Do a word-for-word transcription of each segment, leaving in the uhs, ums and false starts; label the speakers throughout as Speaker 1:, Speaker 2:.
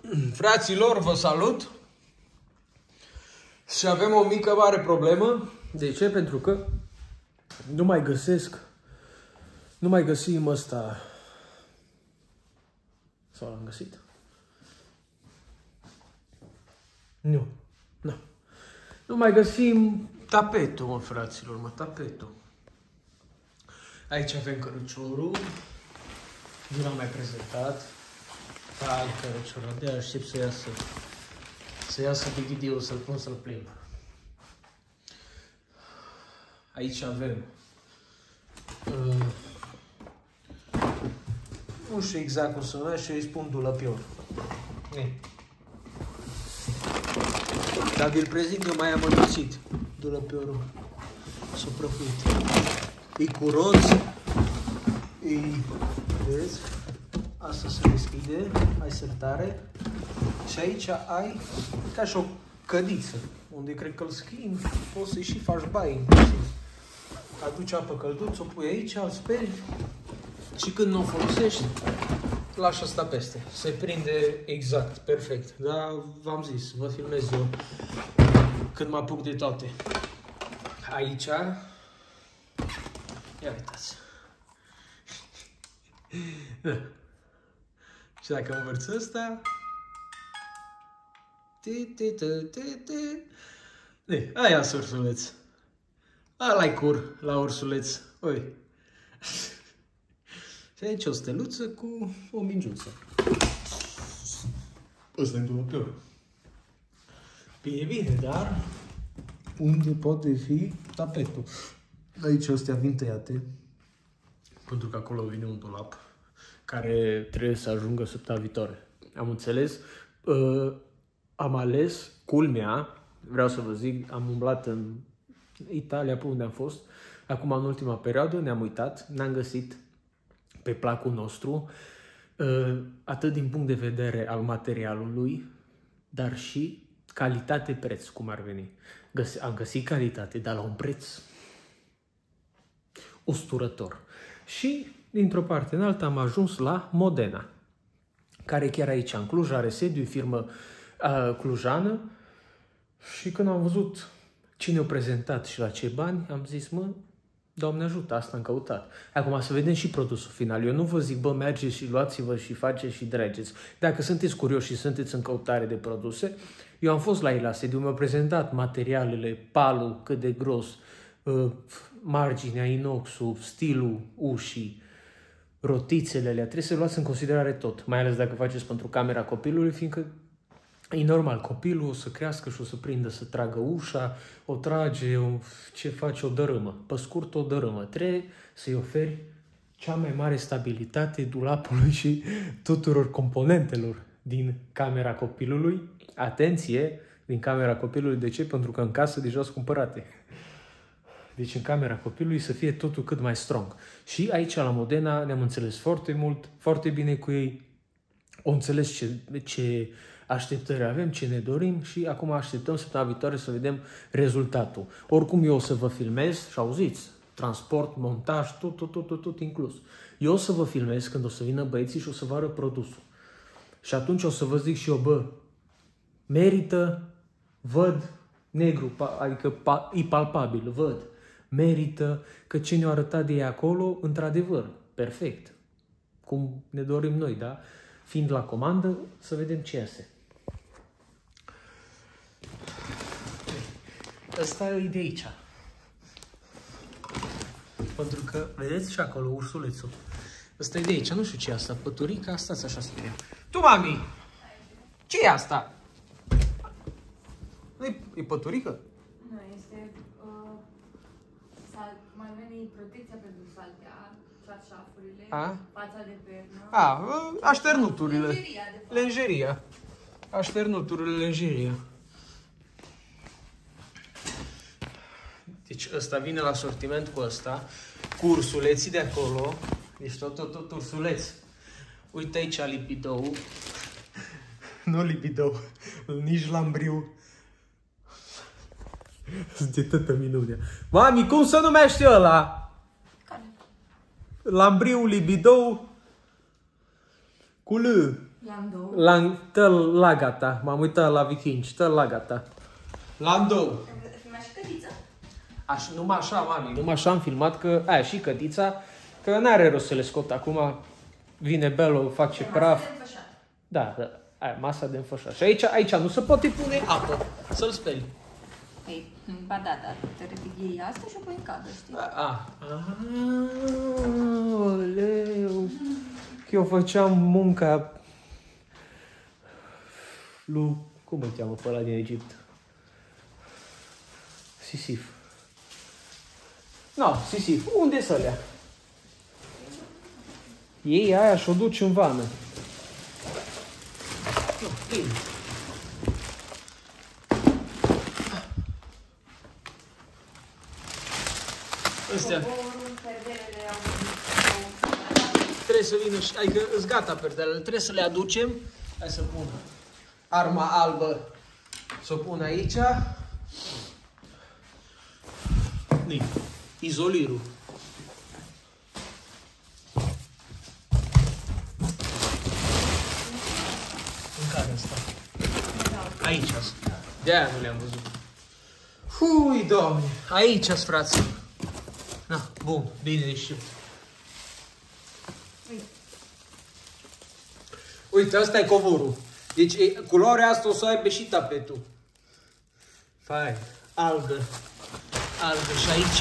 Speaker 1: Fraților, vă salut! Și avem o mică mare problemă. De ce? Pentru că nu mai găsesc, nu mai găsim ăsta. Sau l-am găsit? Nu. Nu. Nu mai găsim tapetul, mă, fraților, mă, tapetul. Aici avem căruciorul. Nu l-am mai prezentat. Hai, căruciorul, de aștept să iasă. Să iasă de video, să-l pun să-l plimb. Aici avem uh, nu știu exact cum se numește, îi spun dulăpior. Dar vi-l prezint eu mai amănunțit. Dulăpiorul s-a prăfuit. E cu roz, e, vezi? Asta se deschide, ai sertare. Și aici ai ca și o cădiță, unde cred că îl schimbi, poți să-i și faci baie inclusiv. Aduci apă călduță, o pui aici, îl speli și când nu o folosești, lași asta peste. Se prinde exact, perfect. Dar v-am zis, vă filmez eu când mă apuc de toate. Aici, ia uitați. Și dacă învârți ăsta, aia sunt ursuleț. Ăla-i cur la ursuleț. Oi. Și aici o steluță cu o mingiuță. Ăsta e dulăpior. Bine, bine, dar unde poate fi tapetul? Aici astea vin tăiate, pentru că acolo vine un dulap care trebuie să ajungă săptămâna viitoare. Am înțeles? Uh, am ales, culmea, vreau să vă zic, am umblat în Italia, pe unde am fost. Acum, în ultima perioadă, ne-am uitat, n-am găsit pe placul nostru, uh, atât din punct de vedere al materialului, dar și calitate-preț, cum ar veni. Găs- am găsit calitate, dar la un preț usturător. Și, dintr-o parte în alta, am ajuns la Modena, care chiar aici, în Cluj, are sediu, firmă uh, clujană. Și când am văzut cine o prezentat și la ce bani, am zis, mă, Doamne ajută, asta am căutat. Acum să vedem și produsul final. Eu nu vă zic, bă, mergeți și luați-vă și faceți și dregeți. Dacă sunteți curioși și sunteți în căutare de produse, eu am fost la ei la sediu, mi-au prezentat materialele, palul, cât de gros, marginea, inoxul, stilul ușii, rotițele alea. Trebuie să luați în considerare tot, mai ales dacă faceți pentru camera copilului, fiindcă e normal, copilul o să crească și o să prindă să tragă ușa, o trage, o, ce face, o dărâmă. Pe scurt, o dărâmă. Trebuie să-i oferi cea mai mare stabilitate dulapului și tuturor componentelor din camera copilului. Atenție, din camera copilului. De ce? Pentru că în casă deja sunt cumpărate. Deci în camera copilului să fie totul cât mai strong. Și aici, la Modena, ne-am înțeles foarte mult, foarte bine cu ei. O înțeles ce... ce așteptări avem, ce ne dorim și acum așteptăm săptămâna viitoare să vedem rezultatul. Oricum eu o să vă filmez și auziți, transport, montaj, tot, tot, tot, tot, tot inclus. Eu o să vă filmez când o să vină băieții și o să vă arăt produsul. Și atunci o să vă zic și eu, bă, merită, văd, negru, adică e palpabil, văd, merită, că ce ne-au arătat de ei acolo, într-adevăr, perfect. Cum ne dorim noi, da? Fiind la comandă, să vedem ce iese. Asta e de aici. Pentru că, vedeți și acolo ursulețul. Asta e de aici, nu știu ce e asta. Păturica, stați așa să vedem. Tu, mami! Ce e asta? Nu e, e păturică?
Speaker 2: Nu, este uh, sal, mai veni protecția pentru saltea, cearșafurile, fața de pernă.
Speaker 1: A, așternuturile.
Speaker 2: Lenjeria, de fapt.
Speaker 1: Lenjeria. Așternuturile, lenjeria. Deci ăsta vine la sortiment cu ăsta, cu ursuleții de acolo. Deci tot, tot, tot ursuleți. Uite aici libidou. Nu libidou, nici lambriu. De tătă minunea. Mami, cum se numește ăla?
Speaker 2: Care?
Speaker 1: Lambriu, libidou, cu L.
Speaker 2: I-am două.
Speaker 1: La, tă-l la gata. M-am uitat la Vikingi. Tă-l la gata. L-am două.
Speaker 2: Filma și cătița?
Speaker 1: Aș, numai așa, mami. Numai așa am filmat că... Aia, și cătița. Că n-are rost să le scot acum. Vine Belo, face praf. Da, da. Aia, masa de înfășat. Și aici, aici nu se poate pune apă. Să-l speli.
Speaker 2: Păi, ba da, da. Te ridic ei asta și o pui în cadă, știi?
Speaker 1: A, a. Aoleu. Că eu făceam munca lui... Cum îl cheamă pe ăla din Egipt? Sisif. No, Sisif. Unde să lea? Ei aia și-o duci în vană. No, bine. Astea. Trebuie să vină și... Adică îți gata perdelele. Trebuie să le aducem. Hai să pun arma albă. Să o pun aici. Ni. Izolirul. În care asta? Aici. De-aia nu le-am văzut. Hui, Doamne. Aici, frații. Na, bun, bine ieșit. Uite, ăsta e covorul. Deci, e, culoarea asta o să aibă și tapetul. Fain. Albă. Albă. Și aici...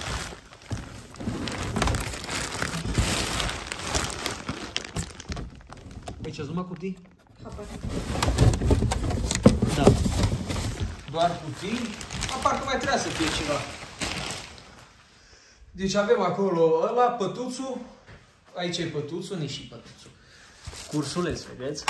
Speaker 1: Aici sunt numai cutii? Da. Doar cutii. Parcă mai trebuia să fie ceva. Deci avem acolo ăla, pătuțul. Aici e pătuțul, nici și pătuțul. Cursuleț, vedeți?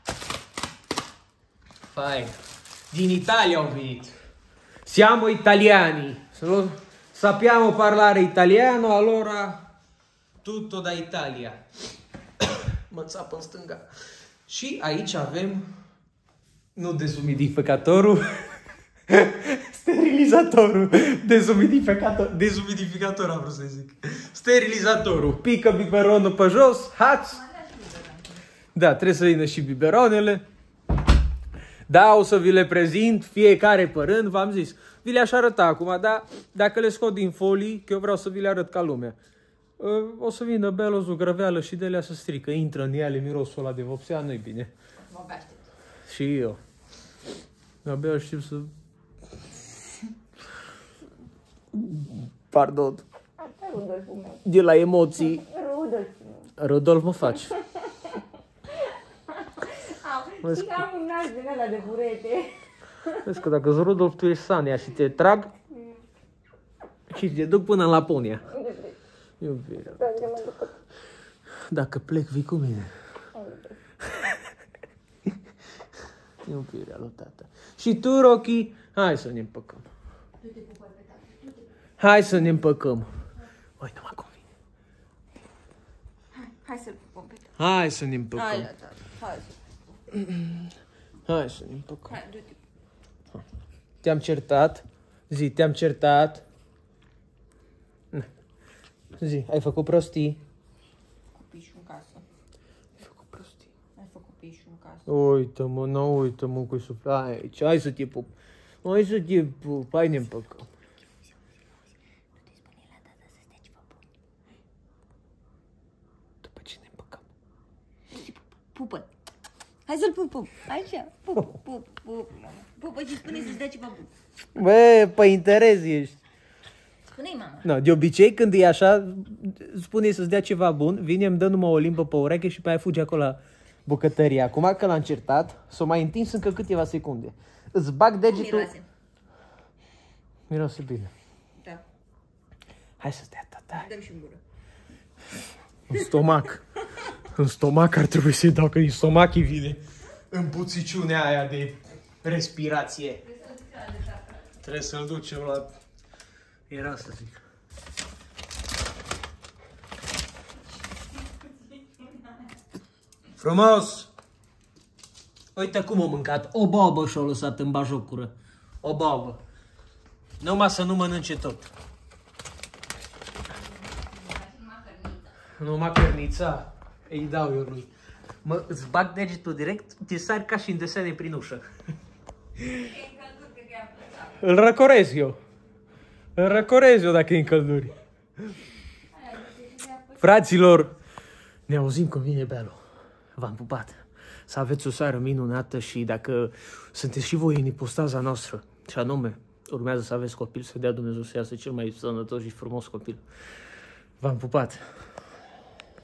Speaker 1: Fain. Din Italia au venit. Siamo italiani. Sappiamo parlare italiano, allora tutto da Italia. Mă țapă în stânga. Și aici avem, nu dezumidificatorul, sterilizatorul. Dezumidificator, dezumidificator am vrut să zic. Sterilizatorul. Pică biberonul pe jos, hați. Da, trebuie să vină și biberonele. Da, o să vi le prezint fiecare pe rând, v-am zis. Vi le-aș arăta acum, dar dacă le scot din folii, că eu vreau să vi le arăt ca lumea. O să vină Belo, zugrăveală și de-alea să strică. Intră în ele mirosul ăla de vopsea, nu-i bine.
Speaker 2: Mă aștept.
Speaker 1: Și eu. Abia știu să... Pardon. De la emoții.
Speaker 2: Rudolf.
Speaker 1: Rudolf mă faci.
Speaker 2: Știi că am un nas din ăla de burete.
Speaker 1: Vezi că dacă-s Rudolf, tu ești Sania și te trag și te duc până în Laponia. Iubirea. Dacă plec, vii cu mine. Iubirea lui tata. Și tu, Rocky, hai să ne împăcăm. Hai să ne împăcăm. Băi, nu mă convine.
Speaker 2: Hai să-l pupăm pe tata.
Speaker 1: Hai să ne împăcăm.
Speaker 2: Hai la tata. Hai să
Speaker 1: Hai să ne împăcăm.
Speaker 2: Hai, du-te.
Speaker 1: Te-am certat. Zi, te-am certat. Zi, ai făcut prostii.
Speaker 2: Pișul în casă.
Speaker 1: Ai făcut prostii.
Speaker 2: Ai făcut pișul în casă.
Speaker 1: Uită-mă, nu uită-mă cu suflet. Aici, hai să te pup. Hai să te pup, hai ne împăcăm. După ce ne împăcăm.
Speaker 2: Pupă. Hai să-l pupăm. Așa. Pup, pup, pup. Pupă și spune să-ți dea ceva bun.
Speaker 1: Bă, pe interes ești.
Speaker 2: Spune-i, mama.
Speaker 1: No, de obicei, când e așa, spune să-ți dea ceva bun, vine, îmi dă numai o limbă pe ureche și pe aia fuge acolo la bucătărie. Acum că l-am certat, s-o mai întins încă câteva secunde. Îți bag degetul...
Speaker 2: Miroase.
Speaker 1: Miroase bine.
Speaker 2: Da.
Speaker 1: Hai să stea, tata.
Speaker 2: Dăm și în gură.
Speaker 1: În stomac. În stomac ar trebui să-i dau, că din stomac îi vine împuțiciunea aia de respirație. Trebuie să-l ducem la... Era să zic. Frumos! Uite cum a mâncat. O babă și-a lăsat în bajocură. O babă. Numai să nu mănânce tot. Numai cărnița. Îi dau eu lui. Mă, îți bag degetul direct, te sari ca și în desene prin ușă. Îl răcorez eu. Îl răcorez eu dacă e în călduri. Fraților, ne auzim când vine Belu. V-am pupat. Să aveți o seară minunată și dacă sunteți și voi în ipostaza noastră, și anume, urmează să aveți copil, să dea Dumnezeu să iasă cel mai sănătos și frumos copil. V-am pupat.